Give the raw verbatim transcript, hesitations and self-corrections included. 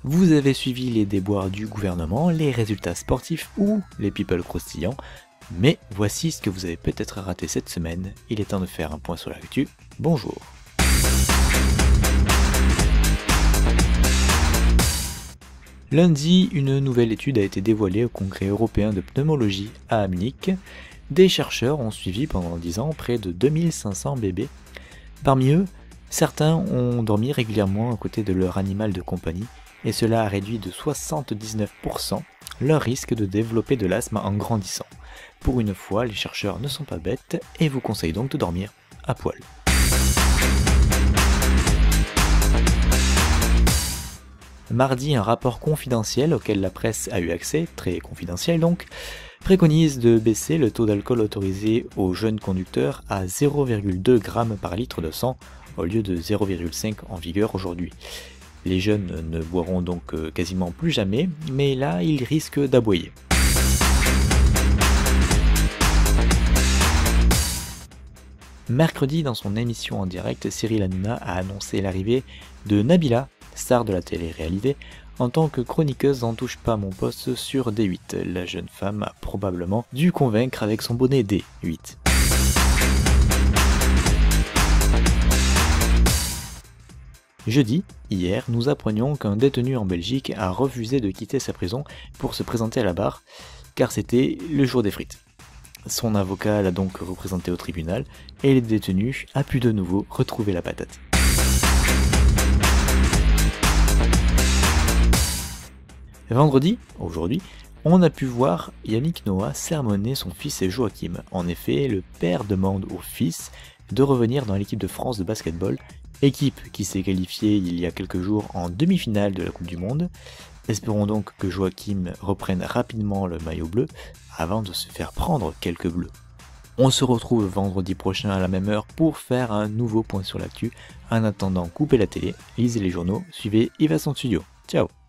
Vous avez suivi les déboires du gouvernement, les résultats sportifs ou les people croustillants, mais voici ce que vous avez peut-être raté cette semaine. Il est temps de faire un point sur l'actu. Bonjour. Lundi, une nouvelle étude a été dévoilée au Congrès européen de pneumologie à Munich. Des chercheurs ont suivi pendant dix ans près de deux mille cinq cents bébés. Parmi eux, certains ont dormi régulièrement à côté de leur animal de compagnie et cela a réduit de soixante-dix-neuf pour cent leur risque de développer de l'asthme en grandissant. Pour une fois, les chercheurs ne sont pas bêtes et vous conseillent donc de dormir à poil. Mardi, un rapport confidentiel auquel la presse a eu accès, très confidentiel donc, préconise de baisser le taux d'alcool autorisé aux jeunes conducteurs à zéro virgule deux grammes par litre de sang au lieu de zéro virgule cinq en vigueur aujourd'hui. Les jeunes ne boiront donc quasiment plus jamais, mais là ils risquent d'aboyer. Mercredi, dans son émission en direct, Cyril Hanouna a annoncé l'arrivée de Nabila, star de la télé-réalité, en tant que chroniqueuse en touche pas mon poste sur D huit. La jeune femme a probablement dû convaincre avec son bonnet D huit. Jeudi, hier, nous apprenions qu'un détenu en Belgique a refusé de quitter sa prison pour se présenter à la barre, car c'était le jour des frites. Son avocat l'a donc représenté au tribunal et le détenu a pu de nouveau retrouver la patate. Vendredi, aujourd'hui, on a pu voir Yannick Noah sermonner son fils Joachim. En effet, le père demande au fils de revenir dans l'équipe de France de basketball, équipe qui s'est qualifiée il y a quelques jours en demi-finale de la Coupe du Monde. Espérons donc que Joachim reprenne rapidement le maillot bleu avant de se faire prendre quelques bleus. On se retrouve vendredi prochain à la même heure pour faire un nouveau point sur l'actu. En attendant, coupez la télé, lisez les journaux, suivez Yves à son studio. Ciao.